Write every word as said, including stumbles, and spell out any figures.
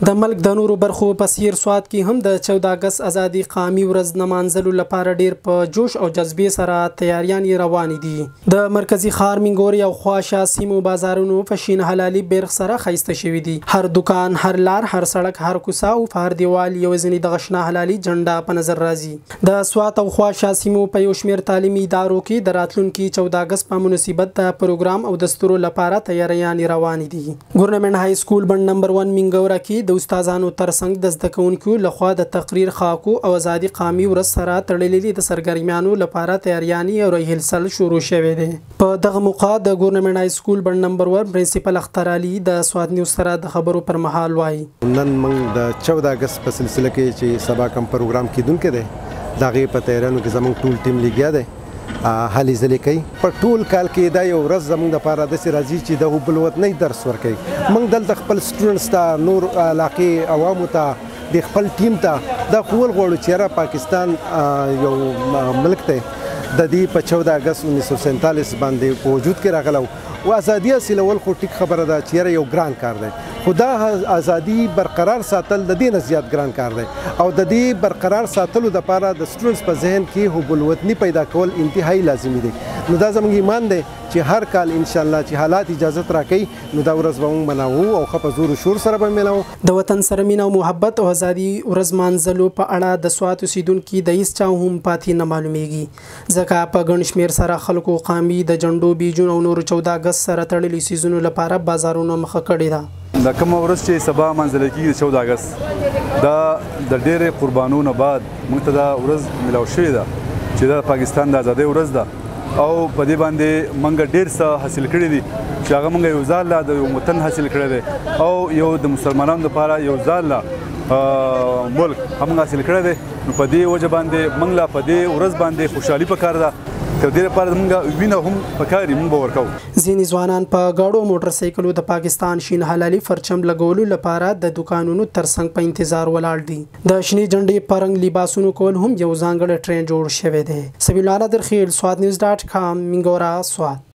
د ملک د نورو برخو په څیر سوات کې هم د چودہ اګست ازادي قومي ورځ نمانځلو لپاره ډیر په جوش او جذبې سره تیاریان روان دي. د مرکزی ښار منګوري او خواشه سیمو بازارونو په شین حلالي بیرغ سره ښایسته شوي دي. هر دکان، هر لار، هر سړک، هر کوڅه او هر دیوال یو ځینې د غشنا حلالي جنډا په نظر راځي. د سوات او خواشه سیمو په یو شمېر تعلیمي ادارو کې د راتلونکي چودہ اګست په مناسبت د پروګرام او دستورو لپاره تیاریان روان دي. ګورنمنت های سکول بند نمبر ون منګورا کې د استادانو ترڅنګ د زده کوونکو لخوا د تقریر خاکو او ازادي قومي ورځ سره تړلې د سرګرمیانو لپاره تیاریانې او ریهرسل شروع شوې ده. په دغه موقع د ګورنمنت های سکول بند نمبر ون پرنسپل اختر علي د سواد نیوز سره د خبرو پر مهال وایي نن موږ د چودہ اګست په سلسله کې چې سبا کوم پروګرام کیدونکو دی د هغې په تیاریانو کې زموږ ټول ټیم لګیا دی هلې ځلې کوي. په ټول کال کې دا یو ورځ زموږ دپاره داسې راځي چې د بل وطنۍ درس ورکوي. موږ دلته خپل سټوډنټس ته، نور علاقې عوامو ته، د خپل ټیم ته دا ښوول غواړو چې یاره پاکستان یو ملک دی، د دې په چودہ اګست انیس سو سینتالیس باندې په وجود کې راغلی و ازادي حاصلول خو ټیک خبره ده چې یاره یو ګران کار دی، خو دا ازادي برقرار ساتل د دې نه زیات ګران کار دی او د دې برقرار ساتلو دپاره د سټوډنټس په ذهن کې حب الوطني پیدا کول انتهایی لازمي دی. نو دا زموږ ایمان دی چې هر کال انشاءالله چې حالات اجازت راکوي نو دا ورځ به موږ مناوو او ښه په زور و شور سره به میلاو. د وطن سره مینه او محبت او ازادي ورځ مانځلو په اړه د سوات اوسیدونکي د هیڅ چا هم پاتې نه معلومیږي، ځکه په ګڼ شمېر سره خلکو قامي د جنډو، بیجونو او نورو چودہ اګست سره تړلي څیزونو لپاره بازارونو مخه کړې ده. د کومه ورځ چې سبا منځله کېږي د چودہ اګست دا د ډېرې قربانونو بعد موږ ته دا ورځ میلاو شوې ده چې دا پاکستان د ازادۍ ورځ ده او په دې باندې موږ ډېر څه حاصل کړي دي چې هغه موږ یو ځل لا د یو وطن حاصل کړی دی او یو د مسلمانانو لپاره یو ځل لا ملک هم حاصل کړی دی. نو په دې وجه باندې موږ لا په دې ورځ باندې خوشحالي پکار ده که دې لپاره موږ وینه هم پکاري موږ به ورکوو. ځینې ځوانان په ګاډو موټر سایکلو د پاکستان شین حلالي پرچم لګولو لپاره د دکانونو ترڅنګ په انتظار ولاړ دي. د شنې جنډې په رنګ لباسونو کول هم یو ځانګړی ټرین جوړ شوی دی. سبیل الله درخیل، سواد نیوز ډاټ کام، منګورا، سوات.